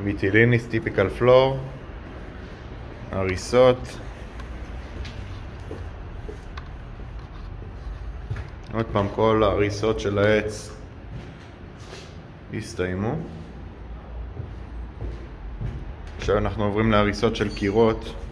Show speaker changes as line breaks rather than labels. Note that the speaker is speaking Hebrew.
ויטליניס טיפיקל פלור, הריסות. עוד פעם, כל ההריסות של העץ הסתיימו. עכשיו אנחנו עוברים להריסות של קירות.